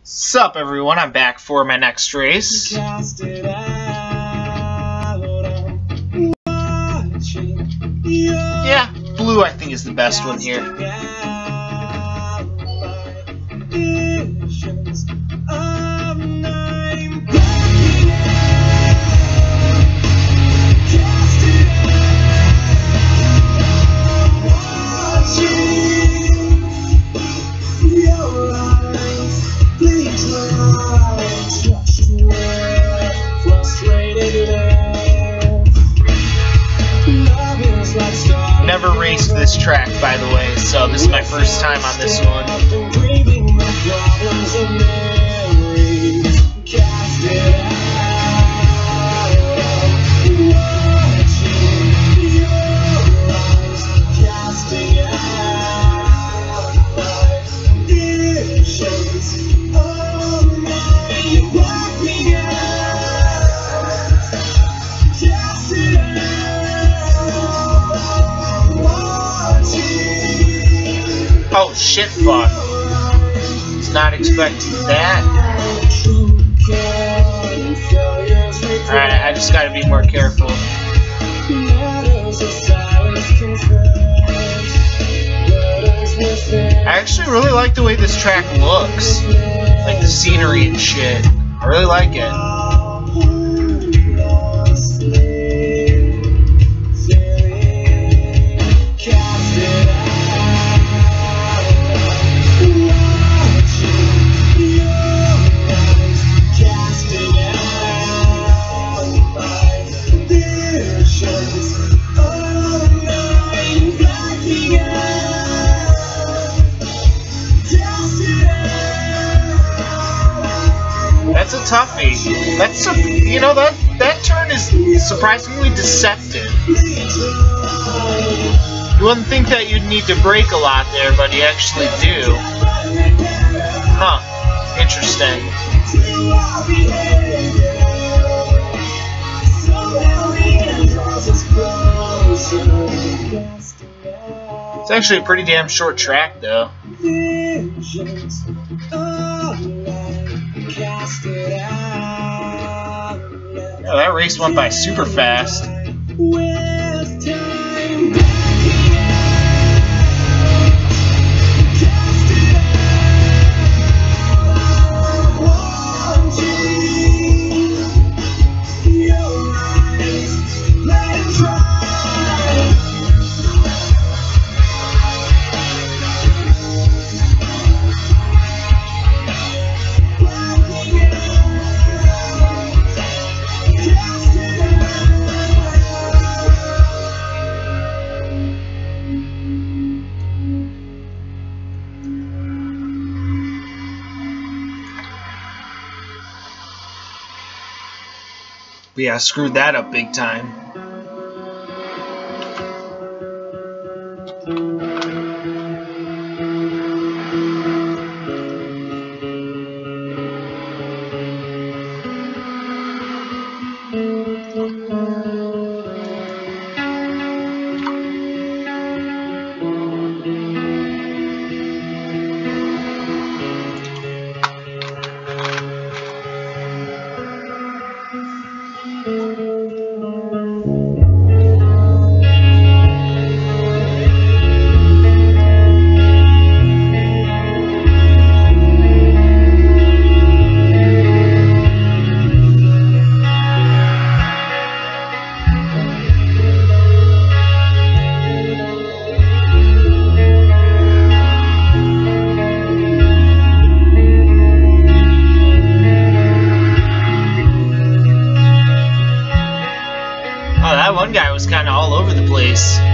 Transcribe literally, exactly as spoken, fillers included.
Sup everyone, I'm back for my next race. Yeah, blue I think is the best one here. Never raced this track, by the way, so this is my first time on this one. Oh shit, fuck. Was not expecting that. Alright, I just gotta be more careful. I actually really like the way this track looks. Like the scenery and shit. I really like it. That's a toughie. That's a, you know, that that turn is surprisingly deceptive. You wouldn't think that you'd need to brake a lot there, but you actually do. Huh. Interesting. It's actually a pretty damn short track, though. Oh, that race went by super fast. But yeah, I screwed that up big time. That one guy was kind of all over the place.